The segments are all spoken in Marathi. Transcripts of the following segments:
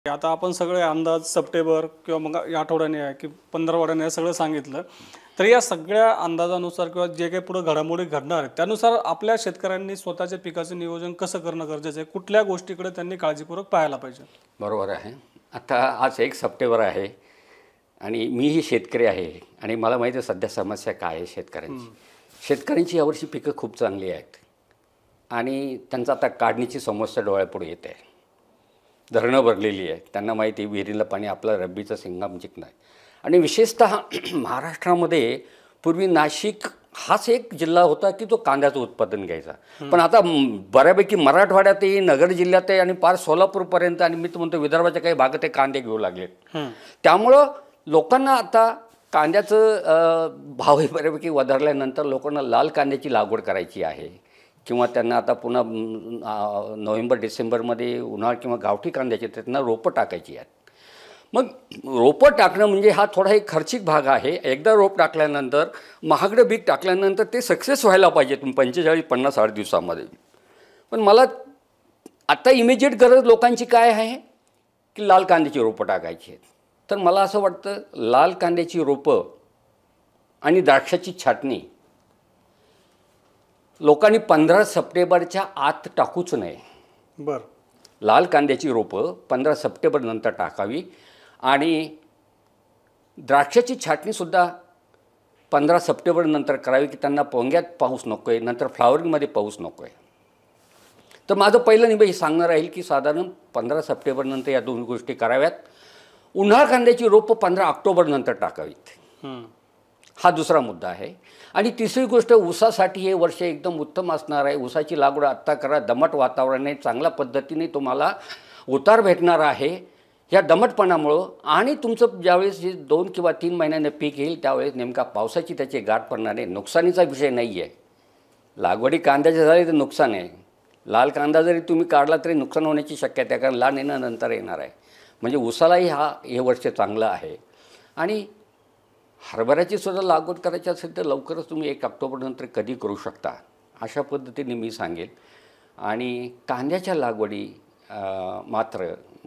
आता आपण सगळे अंदाज सप्टेंबर किंवा मग या आठवड्याने आहे की 15 सगळं सांगितलं. तर या सगळ्या अंदाजानुसार किंवा जे काही पुढे घडामोडी घडणार आहेत त्यानुसार आपल्या शेतकऱ्यांनी स्वतःच्या पिकाचं नियोजन कसं करणं गरजेचं आहे, कुठल्या गोष्टीकडे त्यांनी काळजीपूर्वक पाहायला पाहिजे? बरोबर आहे. आता आज 1 सप्टेंबर आहे आणि मीही शेतकरी आहे आणि मला माहिती आहे सध्या समस्या काय आहे शेतकऱ्यांची. शेतकऱ्यांची यावर्षी पिकं खूप चांगली आहेत आणि त्यांचा आता काढणीची समस्या डोळ्यापुढे येते आहे. धरणं भरलेली आहे, त्यांना माहिती आहे विहिरीला पाणी आपलं रब्बीचं सिंगाम जिंकणार आहे. आणि विशेषतः महाराष्ट्रामध्ये पूर्वी नाशिक हाच एक जिल्हा होता की तो कांद्याचं उत्पादन घ्यायचा. पण आता बऱ्यापैकी मराठवाड्यातही, नगर जिल्ह्यातही आणि पार सोलापूरपर्यंत आणि मी तर म्हणतो विदर्भाच्या काही भागात कांदे घेऊ लागलेत. त्यामुळं लोकांना आता कांद्याचं भावही बऱ्यापैकी वधारल्यानंतर लोकांना लाल कांद्याची लागवड करायची आहे किंवा त्यांना आता पुन्हा नोव्हेंबर डिसेंबरमध्ये उन्हाळ किंवा गावठी कांद्याचे त्यांना रोपं टाकायची आहेत. मग रोपं टाकणं म्हणजे हा थोडा एक खर्चिक भाग आहे. एकदा रोप टाकल्यानंतर महागडं बी टाकल्यानंतर ते सक्सेस व्हायला पाहिजे 45-50-60 दिवसामध्ये. पण मला आता इमिजिएट गरज लोकांची काय आहे की लाल कांद्याची रोपं टाकायची आहेत. तर मला असं वाटतं लाल कांद्याची रोपं आणि द्राक्षाची छाटणी लोकांनी 15 सप्टेंबरच्या आत टाकूच नये. बरं. लाल कांद्याची रोपं 15 सप्टेंबरनंतर टाकावी आणि द्राक्षाची छाटणीसुद्धा 15 सप्टेंबरनंतर करावी की त्यांना पोंग्यात पाऊस नको आहे, नंतर फ्लावरिंगमध्ये पाऊस नको आहे. तर माझं पहिलं निबंध हे सांगणार राहील की साधारण 15 सप्टेंबरनंतर या दोन गोष्टी कराव्यात. उन्हाळ कांद्याची रोपं 15 ऑक्टोबरनंतर टाकावीत. हा दुसरा मुद्दा आहे. आणि तिसरी गोष्ट, ऊसासाठी हे वर्ष एकदम उत्तम असणार आहे. ऊसाची लागवड आत्ता करा. दमट वातावरण आहे, चांगल्या पद्धतीने तुम्हाला उतार भेटणार आहे ह्या दमटपणामुळं. आणि तुमचं ज्यावेळेस जे 2 किंवा 3 महिन्यानं पीक येईल त्यावेळेस नेमका पावसाची त्याची गाठ पडणार आहे. नुकसानीचा विषय नाही आहे. लागवडी कांद्याचे झाले तर नुकसान आहे. लाल कांदा जरी तुम्ही काढला तरी नुकसान होण्याची शक्यता आहे, कारण लाल येणं नंतर येणार आहे. म्हणजे ऊसालाही हे वर्ष चांगलं आहे. आणि हरभऱ्याची सुद्धा लागवड करायची असेल तर लवकरच तुम्ही 1 ऑक्टोबरनंतर कधी करू शकता अशा पद्धतीने मी सांगेल. आणि कांद्याच्या लागवडी मात्र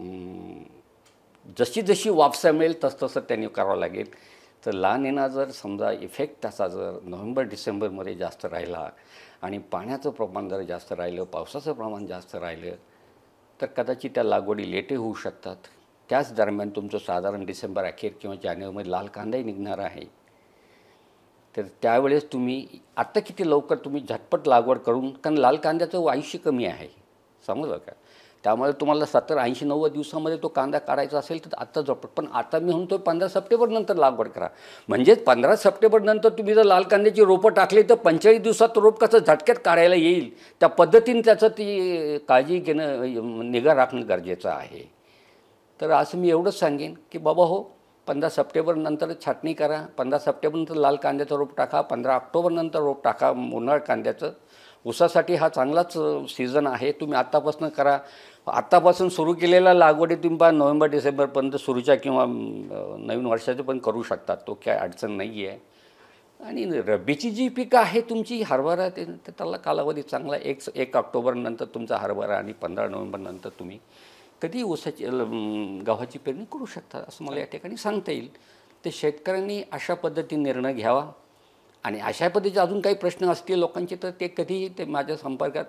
जशी जशी वापसा मिळेल तसं त्यांनी करावं लागेल. तर लहान येणं जर समजा इफेक्ट त्याचा जर नोव्हेंबर डिसेंबरमध्ये जास्त राहिला आणि पाण्याचं प्रमाण जर जास्त राहिलं, पावसाचं प्रमाण जास्त राहिलं तर कदाचित त्या लागवडी लेटही होऊ शकतात. त्याच दरम्यान तुमचं साधारण डिसेंबर अखेर किंवा जानेवारीमध्ये लाल कांदाही निघणार आहे. तर त्यावेळेस तुम्ही आत्ता किती लवकर तुम्ही झटपट लागवड करून, कारण लाल कांद्याचं आयुष्य कमी आहे, समजलं का? त्यामुळे तुम्हाला 70-80-90 दिवसामध्ये तो कांदा काढायचा असेल तर आत्ता झटपट. पण आता मी म्हणतो 15 सप्टेंबरनंतर लागवड करा. म्हणजेच 15 सप्टेंबरनंतर तुम्ही जर लाल कांद्याची रोपं टाकली तर 45 दिवसात रोप कसं झटक्यात काढायला येईल त्या पद्धतीने त्याचं ती काळजी घेणं, निगा राखणं गरजेचं आहे. तर असं मी एवढंच सांगेन की बाबा हो, 15 सप्टेंबरनंतर छाटणी करा. 15 सप्टेंबरनंतर लाल कांद्याचं रोप टाका. 15 ऑक्टोबरनंतर रोप टाका उन्हाळ कांद्याचं. ऊसासाठी हा चांगलाच सीझन आहे. तुम्ही आत्तापासून करा. आत्तापासून सुरू केलेल्या लागवडी तुम्ही पहा नोव्हेंबर डिसेंबरपर्यंत सुरूच्या किंवा नवीन वर्षाचे पण करू शकतात. तो काय अडचण नाही आहे. आणि रब्बीची जी पिकं आहे तुमची हरभरा, ते त्याला कालावधी चांगला 1 ऑक्टोबरनंतर तुमचा हरभरा आणि 15 नोव्हेंबरनंतर तुम्ही कधी ऊसाची गव्हाची पेरणी करू शकता असं मला या ठिकाणी सांगता येईल. ते शेतकऱ्यांनी अशा पद्धतीने निर्णय घ्यावा. आणि अशा पद्धतीचे अजून काही प्रश्न असतील लोकांचे तर ते कधीही ते माझ्या संपर्कात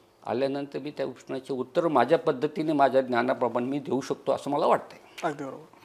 आल्यानंतर मी त्या प्रश्नाचे उत्तर माझ्या पद्धतीने माझ्या ज्ञानाप्रमाणे मी देऊ शकतो असं मला वाटतं. अगदी बरोबर.